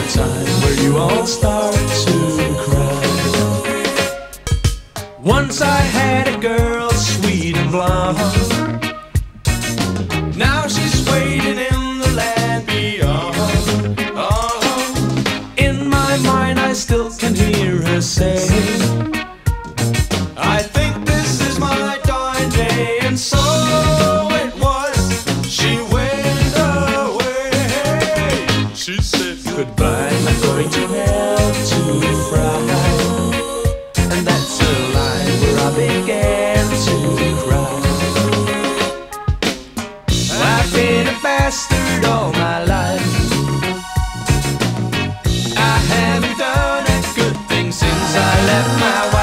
time where you all start to cry. Once I had a girl, sweet and blonde. Now she's waiting in the land beyond. Oh, in my mind I still can hear her say, I think this is my dying day. And so it was, she went away. She said goodbye, I'm going to hell to fry. And that's a line where I began to cry. I've been a bastard all my life. I haven't done a good thing since I left my wife.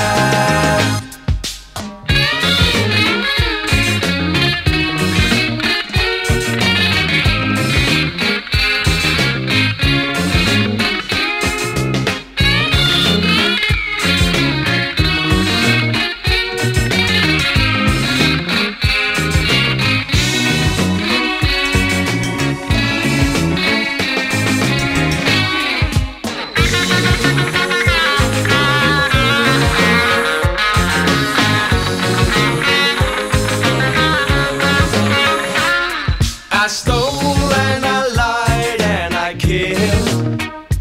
I stole and I lied and I killed.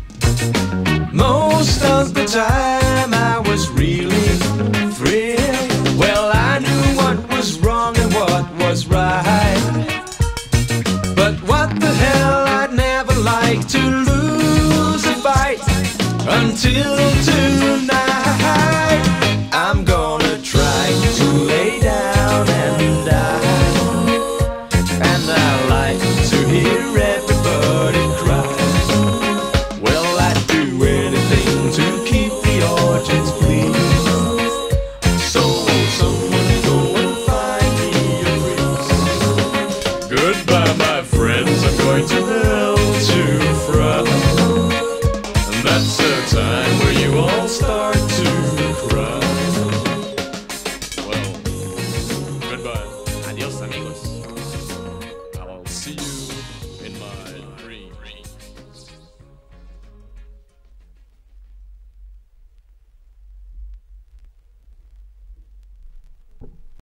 Most of the time I was really thrilled. Well, I knew what was wrong and what was right. But what the hell, I'd never like to lose a fight until tonight.